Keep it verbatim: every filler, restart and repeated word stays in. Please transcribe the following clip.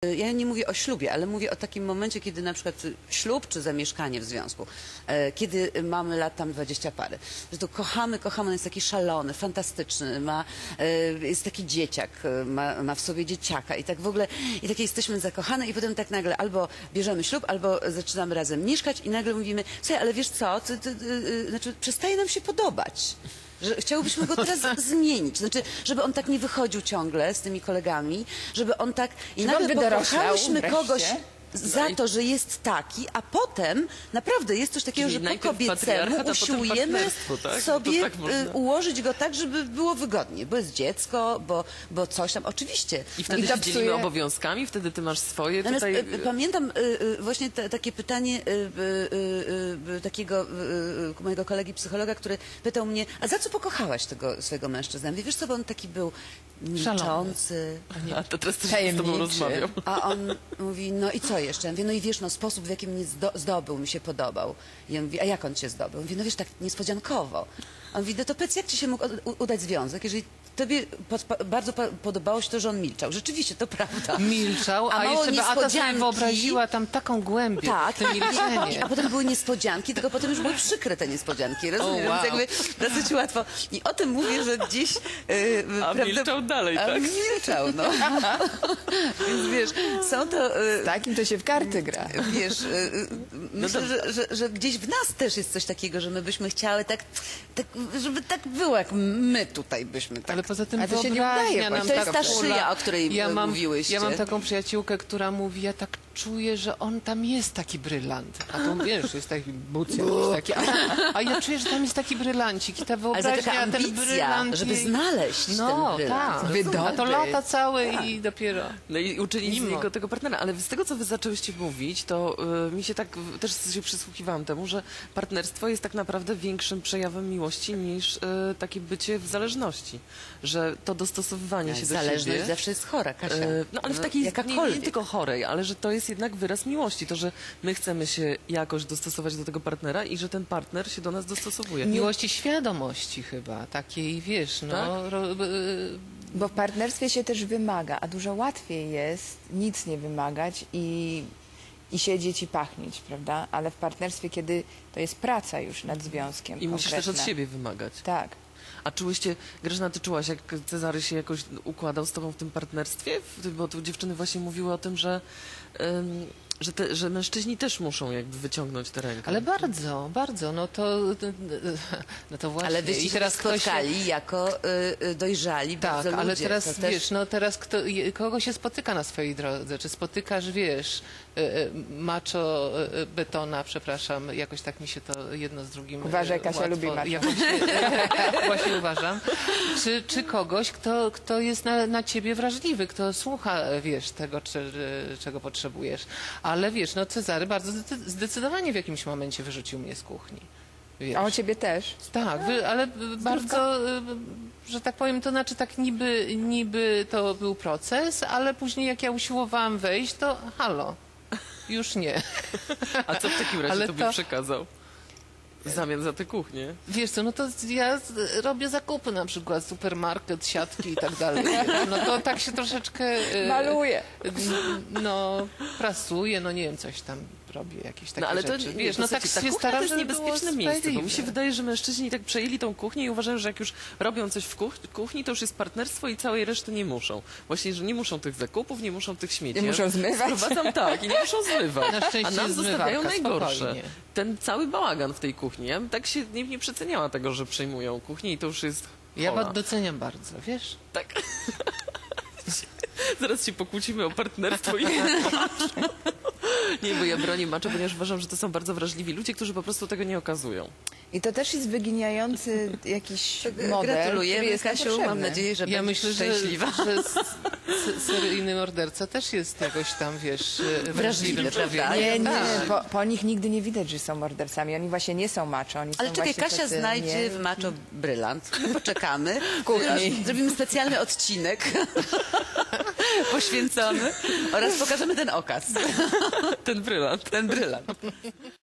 Ja nie mówię o ślubie, ale mówię o takim momencie, kiedy na przykład ślub czy zamieszkanie w związku, kiedy mamy lat tam dwadzieścia parę, że to kochamy, kochamy, on jest taki szalony, fantastyczny, ma, jest taki dzieciak, ma, ma w sobie dzieciaka i tak w ogóle, i takie jesteśmy zakochane i potem tak nagle albo bierzemy ślub, albo zaczynamy razem mieszkać i nagle mówimy, słuchaj, ale wiesz co, ty, ty, ty, znaczy przestaje nam się podobać. Że chciałobyśmy go teraz zmienić, znaczy, żeby on tak nie wychodził ciągle z tymi kolegami, żeby on tak... I nagle pokochałyśmy kogoś za to, że jest taki, a potem naprawdę jest coś takiego, Czyli że po kobiecemu usiłujemy tak? sobie tak ułożyć go tak, żeby było wygodnie, bo jest dziecko, bo, bo coś tam, oczywiście. I wtedy I się dzielimy psuje... obowiązkami, wtedy ty masz swoje tutaj... Natomiast, pamiętam właśnie te, takie pytanie takiego mojego kolegi psychologa, który pytał mnie, a za co pokochałaś tego swojego mężczyznę? Ja mówię, wiesz co, bo on taki był milczący, a to teraz też z tobą rozmawiam. A on mówi, no i co jeszcze? Ja mówię, no i wiesz, no sposób, w jakim mnie zdobył, mi się podobał. I ja mówię, a jak on cię zdobył? Ja mówię, no wiesz, tak niespodziankowo. A on mówi, no to powiedz, jak ci się mógł udać związek, jeżeli tobie bardzo podobało się to, że on milczał. Rzeczywiście, to prawda. Milczał, a, a jeszcze Beata sobie wyobraziła tam taką głębię tak, w tym milczeniu. A potem były niespodzianki, tylko potem już były przykre te niespodzianki. Rozumiem, oh, wow. jakby dosyć łatwo. I o tym mówię, że gdzieś... Yy, a prawda, milczał dalej, a tak? Milczał, no. Więc wiesz, są to... Yy, Z takim to się w karty gra. Wiesz, yy, myślę, no że, że, że gdzieś w nas też jest coś takiego, że my byśmy chciały tak, tak żeby tak było, jak my tutaj byśmy tak... Ale poza tym a to się nie udaje, nam to jest ta szyja, o której ja mam, mówiłyście. Ja mam taką przyjaciółkę, która mówi, ja tak czuję, że on tam jest taki brylant. A to wiesz, jest taki buc taki. A, a ja czuję, że tam jest taki brylancik i ta wyobraźnia, ale taka ambicja, ten brylant żeby jej... znaleźć no, ten brylant. Tak. A to lata całe tak. I dopiero... No i uczynić z niego tego partnera. Ale z tego, co wy zaczęłyście mówić, to y, mi się tak, też się przysłuchiwałam temu, że partnerstwo jest tak naprawdę większym przejawem miłości niż y, takie bycie w zależności. Że to dostosowywanie się do siebie... Zależność zawsze jest chora, Kasia. Y, no ale w takiej, nie, nie tylko chorej, ale że to jest jednak wyraz miłości. To, że my chcemy się jakoś dostosować do tego partnera i że ten partner się do nas dostosowuje. Miłości świadomości chyba, takiej, wiesz, no... Tak? Ro, bo w partnerstwie się też wymaga, a dużo łatwiej jest nic nie wymagać i, i siedzieć i pachnieć, prawda? Ale w partnerstwie, kiedy to jest praca już nad związkiem i musisz konkretna. też od siebie wymagać. Tak. A czułyście, Grażyna, ty czułaś, jak Cezary się jakoś układał z tobą w tym partnerstwie? Bo tu dziewczyny właśnie mówiły o tym, że, um, że, te, że mężczyźni też muszą jakby wyciągnąć tę rękę. Ale bardzo, bardzo, no to, no to właśnie. Ale wyście I teraz spotkali się... jako y, dojrzali tak, bardzo ale ludzie. teraz, to wiesz, też... no teraz kto, kogo się spotyka na swojej drodze? Czy spotykasz, wiesz, macho betona, przepraszam, jakoś tak mi się to jedno z drugim... Uważaj, Kasia łatwo, lubi macho. Jakoś, właśnie uważam. Czy, czy kogoś, kto, kto jest na, na ciebie wrażliwy, kto słucha, wiesz, tego, czy, czego potrzebujesz. Ale wiesz, no Cezary bardzo zdecydowanie w jakimś momencie wyrzucił mnie z kuchni. Wiesz. A o ciebie też? Tak, wy, ale bardzo, że tak powiem, to znaczy tak niby, niby to był proces, ale później jak ja usiłowałam wejść, to halo, już nie. A co w takim razie ale tobie to... przekazał? W zamian za tę kuchnię. Wiesz co, no to ja robię zakupy na przykład, supermarket, siatki i tak dalej. No to tak się troszeczkę... Maluję. No, prasuję, no nie wiem, coś tam robię, jakieś takie no, ale to, rzeczy. Wiesz, wiesz, no no tak ta się staram, to jest niebezpieczne miejsce, bo mi się wydaje, że mężczyźni tak przejęli tą kuchnię i uważają, że jak już robią coś w kuchni, to już jest partnerstwo i całej reszty nie muszą. Właśnie, że nie muszą tych zakupów, nie muszą tych śmieci. Nie muszą zmywać. Sprowadzam tak i nie muszą zmywać. Na szczęście a nas zostawiają najgorsze. Spokojnie. Ten cały bałagan w tej kuchni. Ja bym tak się nie, nie przeceniała tego, że przejmują kuchnię i to już jest Ja was doceniam bardzo, wiesz? Tak. Zaraz się pokłócimy o partnerstwo i nie, bo ja bronię maczo, ponieważ uważam, że to są bardzo wrażliwi ludzie, którzy po prostu tego nie okazują. I to też jest wyginiający jakiś model. Gratuluję, Kasiu, mam nadzieję, że ja będziesz myślę, szczęśliwa. Że, że seryjny morderca też jest jakoś tam, wiesz, wrażliwym prawda? Nie, nie, po, po nich nigdy nie widać, że są mordercami. Oni właśnie nie są macho. Oni Ale są czekaj, właśnie Kasia tacy, znajdzie nie? w macho brylant. Poczekamy. Kuchni. Zrobimy specjalny odcinek poświęcony oraz pokażemy ten okaz. Ten brylant. Ten brylant.